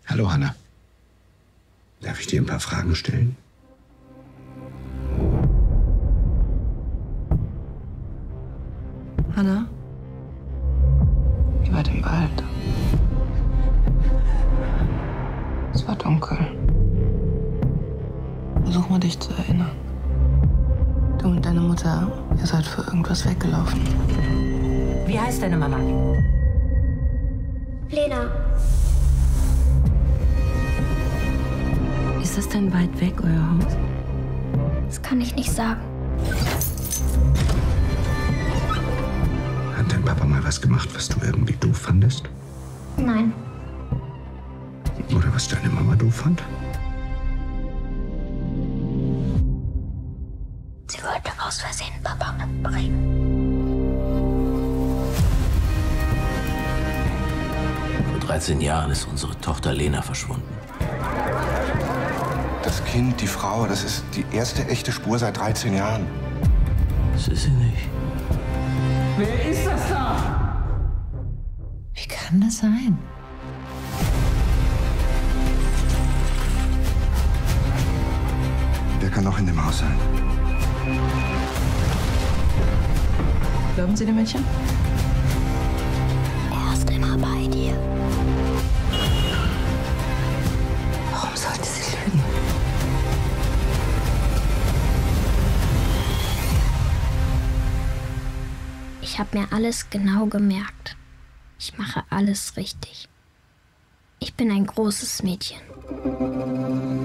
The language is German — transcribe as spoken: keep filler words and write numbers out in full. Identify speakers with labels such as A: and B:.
A: Hallo, Hanna. Darf ich dir ein paar Fragen stellen?
B: Hanna? Wie weit im Wald? Es war dunkel. Versuch mal, dich zu erinnern. Du und deine Mutter, ihr seid für irgendwas weggelaufen.
C: Wie heißt deine Mama?
D: Lena.
C: Ist das denn weit weg, euer Haus?
D: Das kann ich nicht sagen.
A: Hat dein Papa mal was gemacht, was du irgendwie doof fandest?
D: Nein.
A: Oder was deine Mama doof fand?
D: Sie wollte aus Versehen Papa mitbringen.
E: Vor dreizehn Jahren ist unsere Tochter Lena verschwunden.
F: Das Kind, die Frau, das ist die erste echte Spur seit dreizehn Jahren.
E: Das ist sie nicht.
C: Wer ist das da?
B: Wie kann das sein?
F: Wer kann noch in dem Haus sein?
B: Glauben Sie dem Mädchen?
D: Er ist immer bei dir.
B: Warum sollte sie lügen?
D: Ich habe mir alles genau gemerkt. Ich mache alles richtig. Ich bin ein großes Mädchen.